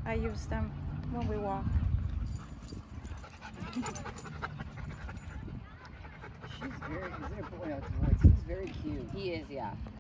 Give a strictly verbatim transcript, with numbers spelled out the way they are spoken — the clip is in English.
I use them when we walk. She's very, is it a boy? Oh, it's a boy. He's very cute. He is, yeah.